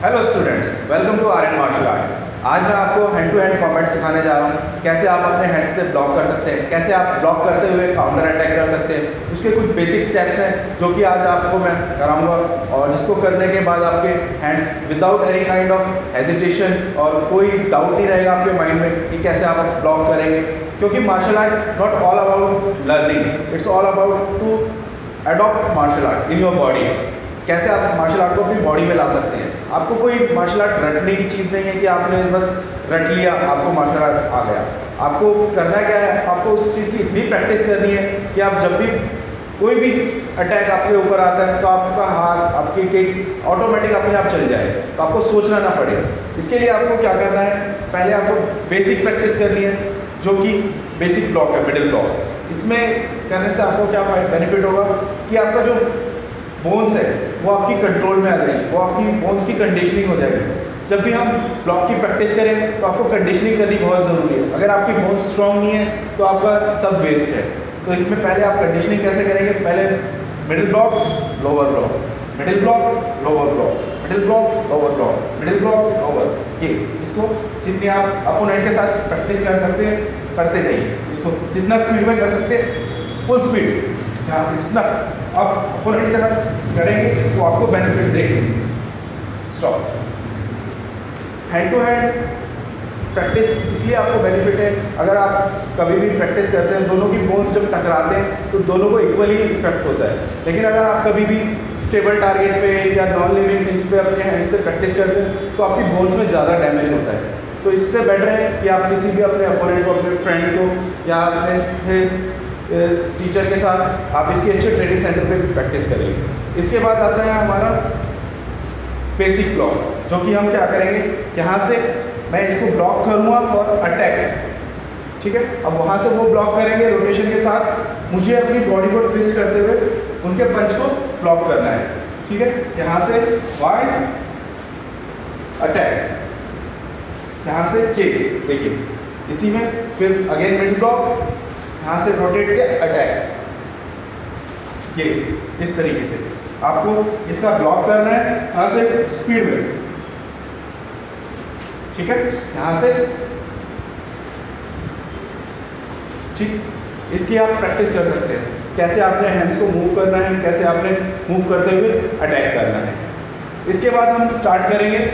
Hello students, welcome to Aryan martial art. आज मैं आपको हैंड टू हैंड कॉम्बैट सिखाने जा रहा हूँ। कैसे आप अपने हैंड से ब्लॉक कर सकते हैं, कैसे आप ब्लॉक करते हुए काउंटर अटैक कर सकते हैं। उसके कुछ बेसिक स्टेप्स हैं जो कि आज आपको मैं कराऊंगा, और जिसको करने के बाद आपके hands without any kind of hesitation और कोई डाउट नहीं रहेगा आपके माइंड में कि कैसे आप ब्लॉक करेंगे। क्योंकि martial art not all about learning, it's all about to adopt martial art in your body. कैसे आप मार्शल आर्ट को अपनी बॉडी में ला सकते हैं। आपको कोई मार्शल आर्ट रटने की चीज़ नहीं है कि आपने बस रट लिया आपको मार्शल आर्ट आ गया। आपको करना क्या है, आपको उस चीज़ की इतनी प्रैक्टिस करनी है कि आप जब भी कोई भी अटैक आपके ऊपर आता है तो आपका हाथ, आपकी किक्स ऑटोमेटिक अपने आप चल जाए, तो आपको सोचना ना पड़े। इसके लिए आपको क्या करना है, पहले आपको बेसिक प्रैक्टिस करनी है जो कि बेसिक ब्लॉक है, मिडिल ब्लॉक। इसमें करने से आपको क्या बेनिफिट होगा कि आपका जो बोन्स है वो आपकी कंट्रोल में आ जाएगी, वो आपकी बोन्स की कंडीशनिंग हो जाएगी। जब भी हम ब्लॉक की प्रैक्टिस करें तो आपको कंडीशनिंग करनी बहुत ज़रूरी है। अगर आपकी बोन्स स्ट्रॉन्ग नहीं है तो आपका सब वेस्ट है। तो इसमें पहले आप कंडीशनिंग कैसे करेंगे, पहले middle block, lower block, middle block, lower block, middle block, lower block, middle block, lower. ये इसको जितनी आप अपोनेंट के साथ प्रैक्टिस कर सकते हैं करते जाइए। इसको जितना स्पीड में कर सकते हैं फुल स्पीड, यहाँ से जितना आप अपोनेंट के साथ करेंगे तो आपको बेनिफिट देंगे। Stop. Hand to hand practice इसलिए आपको बेनिफिट है, अगर आप कभी भी प्रैक्टिस करते हैं दोनों की बोन्स जब टकराते हैं तो दोनों को इक्वली इफेक्ट होता है। लेकिन अगर आप कभी भी स्टेबल टारगेट पे या नॉन लिविंग थिंग्स पे अपने हैंड से प्रैक्टिस करते हैं तो आपकी बोन्स में ज़्यादा डैमेज होता है। तो इससे बेटर है कि आप किसी भी अपने अपोनेंट को, अपने फ्रेंड को या अपने टीचर के साथ आप इसकी अच्छे ट्रेनिंग सेंटर पे प्रैक्टिस करेंगे। इसके बाद आता है हमारा बेसिक ब्लॉक, जो कि हम क्या करेंगे, यहाँ से मैं इसको ब्लॉक करूँगा और अटैक, ठीक है। अब वहाँ से वो ब्लॉक करेंगे रोटेशन के साथ, मुझे अपनी बॉडी को ट्विस्ट करते हुए उनके पंच को ब्लॉक करना है, ठीक है। यहाँ से वाइड अटैक, यहाँ से किक, देखिए इसी में फिर अगेन मिड ब्लॉक, यहाँ से रोटेट के अटैक। ये इस तरीके से आपको इसका ब्लॉक करना है, यहाँ से स्पीड में, ठीक है, यहाँ से, ठीक। इसकी आप प्रैक्टिस कर सकते हैं कैसे आपने हैंड्स को मूव करना है, कैसे आपने मूव करते हुए अटैक करना है। इसके बाद हम स्टार्ट करेंगे।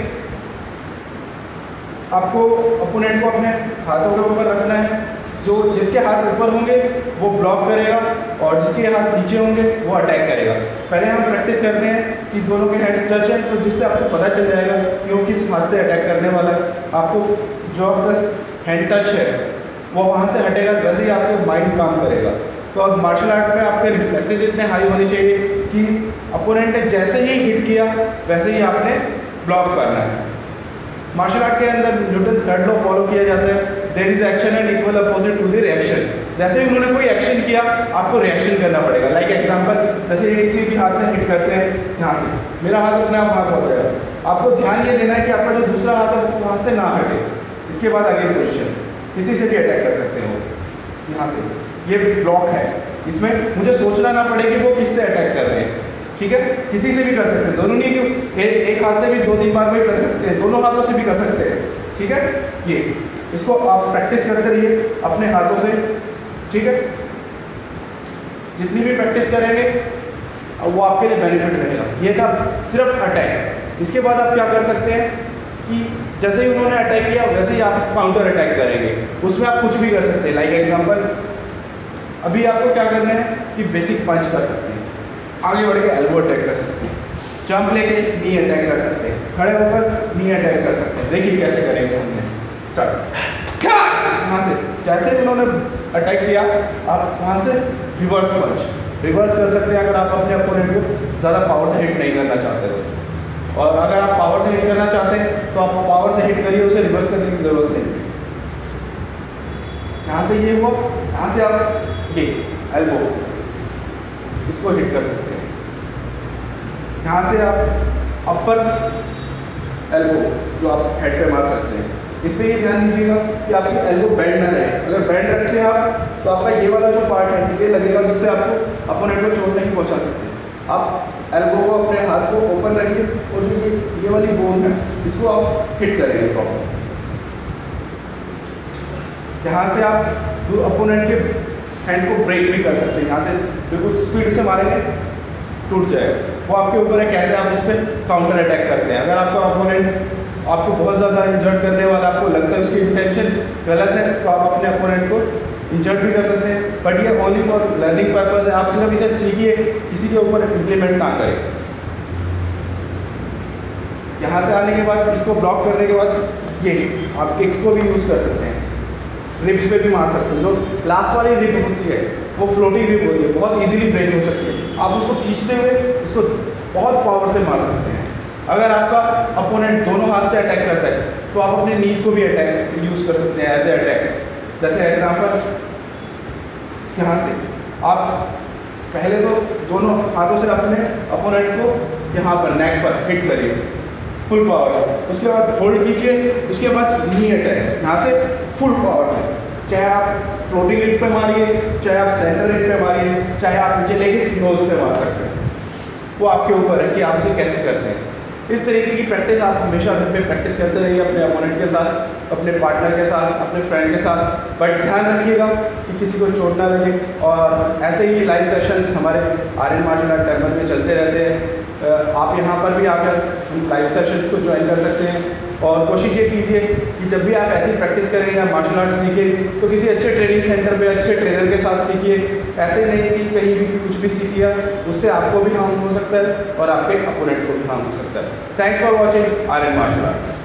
आपको अपोनेंट को अपने हाथों के ऊपर रखना है, जो जिसके हाथ ऊपर होंगे वो ब्लॉक करेगा और जिसके हाथ नीचे होंगे वो अटैक करेगा। पहले हम प्रैक्टिस करते हैं कि दोनों के हैंड्स टच हैं, तो जिससे आपको पता चल जाएगा कि वो किस हाथ से अटैक करने वाला है। आपको जो आपका हैंड टच है वो वहाँ से हटेगा, वैसे ही आपका माइंड काम करेगा। तो अब मार्शल आर्ट में आपके रिफ्लेक्सेस इतने हाई होने चाहिए कि अपोनेंट ने जैसे ही हिट किया वैसे ही आपने ब्लॉक करना है। मार्शल आर्ट के अंदर न्यूटन थर्ड लॉ फॉलो किया जाता है, there is action and equal opposite to the reaction. जैसे ही उन्होंने कोई एक्शन किया आपको रिएक्शन करना पड़ेगा। लाइक एग्जांपल, जैसे किसी भी हाथ से हिट करते हैं, यहाँ से मेरा हाथ अपने आप वहाँ पहुँच जाएगा। आपको ध्यान ये देना है कि आपका जो दूसरा हाथ है वो वहाँ से ना हटे। इसके बाद अगेन पोजिशन, किसी से भी अटैक कर सकते हो। यहाँ से ये ब्लॉक है, इसमें मुझे सोचना ना पड़े कि वो किससे अटैक कर रहे हैं, ठीक है। किसी से भी कर सकते हैं, जरूरी नहीं कि एक हाथ से भी 2-3 बार में कर सकते हैं, दोनों हाथों से भी कर सकते हैं, ठीक है। ये इसको आप प्रैक्टिस करते रहिए अपने हाथों से, ठीक है। जितनी भी प्रैक्टिस करेंगे वो आपके लिए बेनिफिट रहेगा। ये था सिर्फ अटैक। इसके बाद आप क्या कर सकते हैं कि जैसे ही उन्होंने अटैक किया वैसे ही आप काउंटर अटैक करेंगे। उसमें आप कुछ भी कर सकते हैं। लाइक एग्जांपल, अभी आपको क्या करना है कि बेसिक पंच कर सकते हैं, आगे बढ़ के एल्बो अटैक कर सकते हैं, जंप लेके नी अटैक कर सकते हैं, खड़े होकर नी अटैक कर सकते हैं। देखिए कैसे करेंगे हमने। स्टार्ट। यहाँ से जैसे ही उन्होंने अटैक किया आप वहाँ से रिवर्स पंच रिवर्स कर सकते हैं, अगर आप अपने अपोनेंट को ज़्यादा पावर से हिट नहीं करना चाहते हो। और अगर आप पावर से हिट करना चाहते हैं तो आप पावर से हिट करिए, उसे रिवर्स करने की ज़रूरत नहीं। यहाँ से ये हुआ, यहाँ से आप ये एल्बो, इसको हिट कर सकते हैं। यहाँ से आप अपर एल्बो जो आप हेड पे मार सकते हैं। इसमें ये ध्यान दीजिएगा कि आपकी एल्बो बेंड ना रहे। अगर बेंड रखते हैं आप तो आपका ये वाला जो पार्ट है ये लगेगा, जिससे आपको अपोनेंट को चोट नहीं पहुँचा सकते। आप एल्बो को, अपने हाथ को ओपन रखिए और जो ये वाली बोन है इसको आप हिट करेंगे प्रॉपर। यहाँ से आप अपोनेंट के हैंड को ब्रेक भी कर सकते हैं, यहाँ से बिल्कुल स्पीड से मारेंगे टूट जाएगा। वो आपके ऊपर है कैसे आप उस पर काउंटर अटैक करते हैं। अगर आपका अपोनेंट आपको बहुत ज़्यादा इंजर्ड करने वाला, आपको लगता है उसकी इंटेंशन गलत है, तो आप अपने अपोनेंट को इंजर्ड भी कर सकते हैं। बट ये ओनली फॉर लर्निंग पर्पज है, आप सिर्फ इसे सीखिए, किसी के ऊपर इम्प्लीमेंट ना करें। यहाँ से आने के बाद इसको ब्लॉक करने के बाद ये आप किक्स को भी यूज़ कर सकते हैं, रिब्स पे भी मार सकते हैं। जो लास्ट वाली रिब होती है वो फ्लोटिंग रिब होती है, बहुत इजीली ब्रेक हो सकती है। आप उसको खींचते हुए उसको बहुत पावर से मार सकते हैं। अगर आपका अपोनेंट दोनों हाथ से अटैक करता है तो आप अपने नीज को भी अटैक यूज़ कर सकते हैं एज ए अटैक। जैसे एग्जांपल, यहाँ से आप पहले तो दोनों हाथों से अपने अपोनेंट को यहाँ पर नेक पर हिट करिए फुल पावर, उसके बाद होल्ड कीजिए, उसके बाद नी अटैक यहाँ से फुल पावर से, चाहे आप फ्लोटिंग रिब पे मारिए, चाहे आप सेंटर रिब पे मारिए, चाहे आप नीचे लेके नोज पे मार सकते हैं। वो आपके ऊपर है कि आप इसे कैसे करते हैं। इस तरीके की प्रैक्टिस आप हमेशा घर पे प्रैक्टिस करते रहिए अपने अपोनेंट के साथ, अपने पार्टनर के साथ, अपने फ्रेंड के साथ। बट ध्यान रखिएगा कि किसी को चोट ना लगे। और ऐसे ही लाइव सेशंस हमारे आर्यन मार्शल आर्ट टेम्पल में चलते रहते हैं। आप यहाँ पर भी आकर लाइव सेशंस को ज्वाइन कर सकते हैं। और कोशिश ये कीजिए कि जब भी आप ऐसी प्रैक्टिस करें या मार्शल आर्ट सीखें तो किसी अच्छे ट्रेनिंग सेंटर पे अच्छे ट्रेनर के साथ सीखिए। ऐसे नहीं कि कहीं भी कुछ भी सीख लिया, उससे आपको भी हार्म हो सकता है और आपके अपोनेंट को भी हार्म हो सकता है। Thanks for watching Aryan martial art.